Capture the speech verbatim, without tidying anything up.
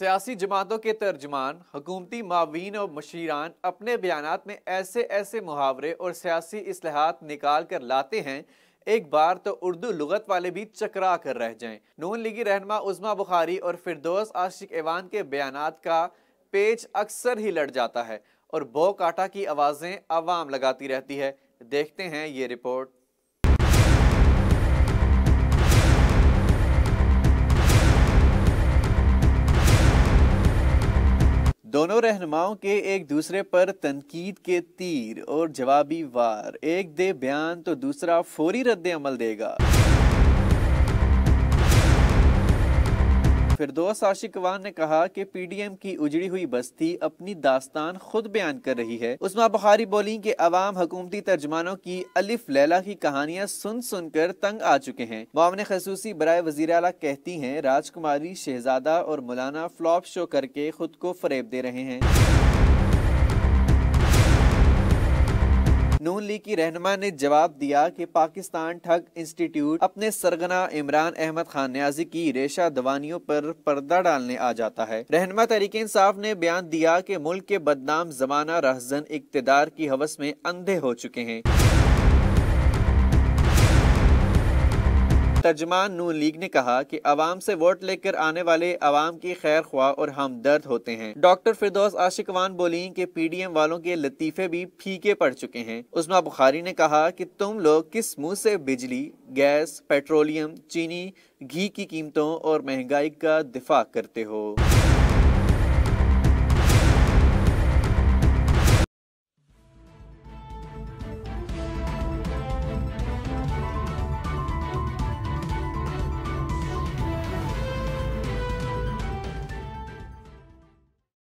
सियासी जमातों के तर्जमान, हुकूमती मावीन और मशीरान अपने बयानात में ऐसे ऐसे मुहावरे और सियासी इस्लाहात निकाल कर लाते हैं, एक बार तो उर्दू लुगत वाले भी चकरा कर रह जाएं। नून लीगी रहनमा उज़मा बुखारी और फिरदौस आशिक एवान के बयानात का पेच अक्सर ही लड़ जाता है और बो काटा की आवाज़ें अवाम लगाती रहती है। देखते हैं ये रिपोर्ट। दोनों रहनुमाओं के एक दूसरे पर तनकीद के तीर और जवाबी वार, एक दे बयान तो दूसरा फौरी रद्द अमल देगा। फिरदौस आशिक अवान ने कहा कि पीडीएम की उजड़ी हुई बस्ती अपनी दास्तान खुद बयान कर रही है। उस्मा बुखारी बोली कि अवाम हुकूमती तर्जमानों की अलिफ लैला की कहानियां सुन सुनकर तंग आ चुके हैं। मुआविन खसूसी बराए वज़ीर आला कहती हैं, राजकुमारी, शहजादा और मौलाना फ्लॉप शो करके खुद को फरेब दे रहे हैं। नून लीग की रहनुमा ने जवाब दिया कि पाकिस्तान ठग इंस्टीट्यूट अपने सरगना इमरान अहमद खान न्याजी की रेशा दवानियों पर पर्दा डालने आ जाता है। रहनुमा तहरीक इंसाफ ने बयान दिया कि मुल्क के बदनाम जमाना रहजन इक्तदार की हवस में अंधे हो चुके हैं। तर्जमान नून लीग ने कहा कि अवाम से वोट लेकर आने वाले अवाम की खैर ख्वाह और हमदर्द होते हैं। डॉक्टर फिरदौस आशिक अवान बोली कि पीडीएम वालों के लतीफे भी फीके पड़ चुके हैं। उस्मा बुखारी ने कहा कि तुम लोग किस मुंह से बिजली, गैस, पेट्रोलियम, चीनी, घी की कीमतों और महंगाई का दिफा करते हो।